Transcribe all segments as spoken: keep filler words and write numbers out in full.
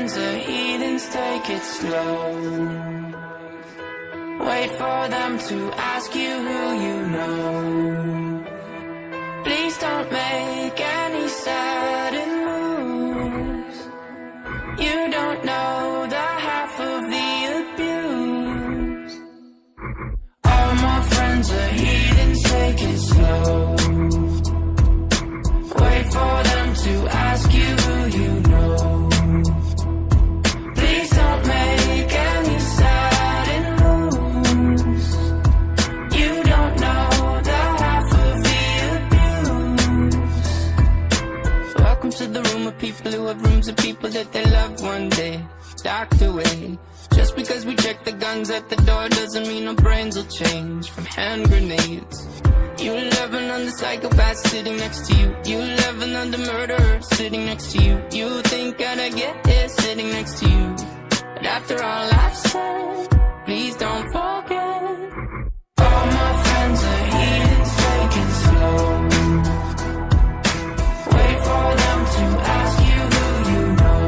friends are heathens, take it slow. Wait for them to ask you who you know. Please don't make any sudden moves. You don't know the half of the abuse. All my friends are heathens, take it slow. Wait for them to ask you who you know. Please don't make any sudden moves. You don't know the half of the abuse. Welcome to the room of people who have rooms of people that they love one day docked away. Just because we check the guns at the door doesn't mean our brains will change from hand grenades. You loving on the psychopath sitting next to you. You loving on the murderer sitting next to you. You think I'd get here sitting next to you. But after all I've said, please don't forget. All my friends are heathens, take it slow. Wait for them to ask you who you know.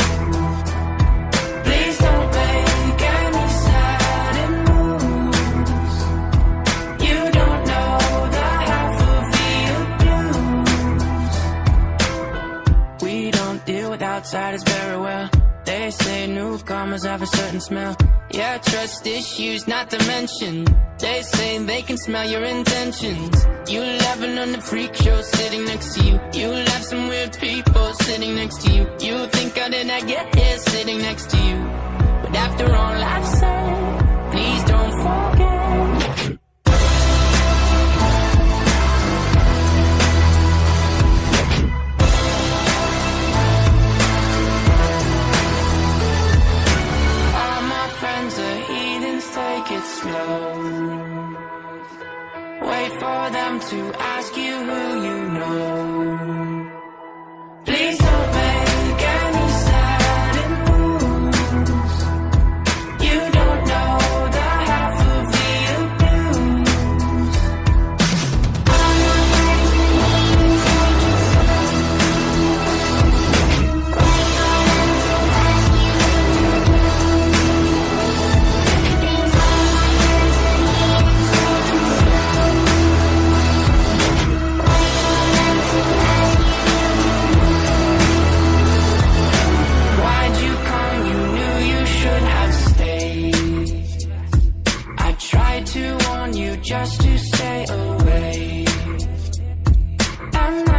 Please don't make any sudden moves. You don't know the half of the abuse. We don't deal with outsiders very well. They say newcomers have a certain smell. Yeah, trust issues not to mention. They say they can smell your intentions. You laughing on the freak show sitting next to you. You laugh some weird people sitting next to you. You think how did I get here sitting next to you. But after all I've said, please don't forget. Take it slow. Wait for them to ask you who you know. Please don't make any sudden moves. You don't know the half of the abuse. Just to stay away, and